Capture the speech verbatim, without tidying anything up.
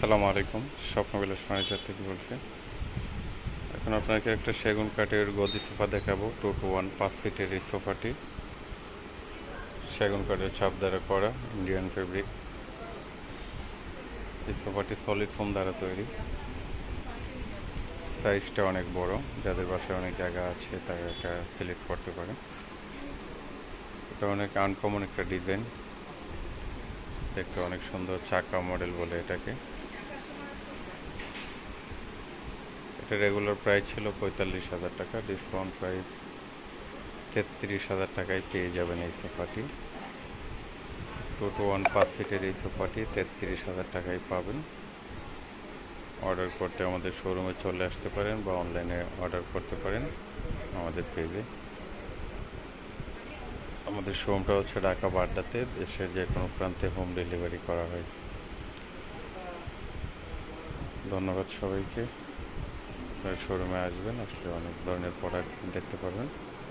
আসসালামু আলাইকুম। স্বপ্নবিলাস ফার্নিচার থেকে বলছি। এখন আপনাকে একটা সেগুন কাঠের গদি সোফা দেখাবো। টু টু ওয়ান পাঁচ সিটের এই সোফাটি সেগুন কাঠের ছাপ দ্বারা করা, ইন্ডিয়ান ফেব্রিক। এই সোফাটি সলিড ফোম দ্বারা তৈরি। সাইজটা অনেক বড়, যাদের বাসায় অনেক জায়গা আছে তারা এটা সিলেক্ট করতে পারে। এটা অনেক আনকমন একটা ডিজাইন, দেখতে অনেক সুন্দর, চাকা মডেল বলে এটাকে। এটা রেগুলার প্রাইস ছিল পঁয়তাল্লিশ হাজার টাকা, ডিসকাউন্ট প্রাইস তেত্রিশ হাজার টাকায় পেয়ে যাবেন এই সোফাটি। টু টু ওয়ান পাঁচ সিটের এই সোফাটি তেত্রিশ হাজার টাকায় পাবেন। অর্ডার করতে আমাদের শোরুমে চলে আসতে পারেন বা অনলাইনে অর্ডার করতে পারেন আমাদের পেজে। আমাদের শোরুমটা হচ্ছে ঢাকা বাড্ডাতে, দেশের যে কোনো প্রান্তে হোম ডেলিভারি করা হয়। ধন্যবাদ সবাইকে। শোরুমে আসবেন, আসলে অনেক ধরনের প্রোডাক্ট দেখতে পারবেন।